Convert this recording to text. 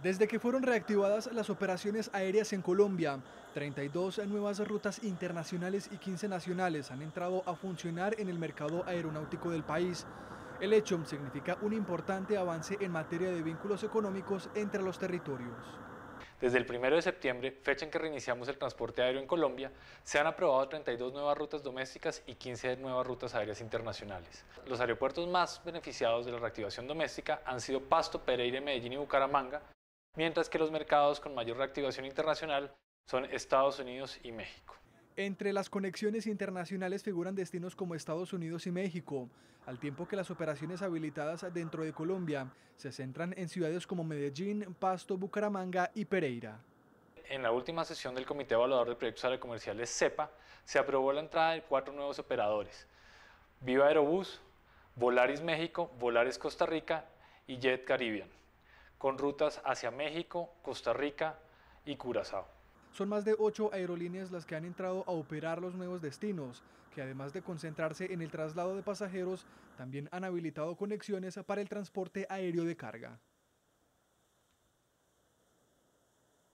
Desde que fueron reactivadas las operaciones aéreas en Colombia, 32 nuevas rutas internacionales y 15 nacionales han entrado a funcionar en el mercado aeronáutico del país. El hecho significa un importante avance en materia de vínculos económicos entre los territorios. Desde el 1 de septiembre, fecha en que reiniciamos el transporte aéreo en Colombia, se han aprobado 32 nuevas rutas domésticas y 15 nuevas rutas aéreas internacionales. Los aeropuertos más beneficiados de la reactivación doméstica han sido Pasto, Pereira, Medellín y Bucaramanga, mientras que los mercados con mayor reactivación internacional son Estados Unidos y México. Entre las conexiones internacionales figuran destinos como Estados Unidos y México, al tiempo que las operaciones habilitadas dentro de Colombia se centran en ciudades como Medellín, Pasto, Bucaramanga y Pereira. En la última sesión del Comité Evaluador de Proyectos Aerocomerciales CEPA, se aprobó la entrada de 4 nuevos operadores: Viva Aerobús, Volaris México, Volaris Costa Rica y Jet Caribbean, con rutas hacia México, Costa Rica y Curazao. Son más de 8 aerolíneas las que han entrado a operar los nuevos destinos, que además de concentrarse en el traslado de pasajeros, también han habilitado conexiones para el transporte aéreo de carga.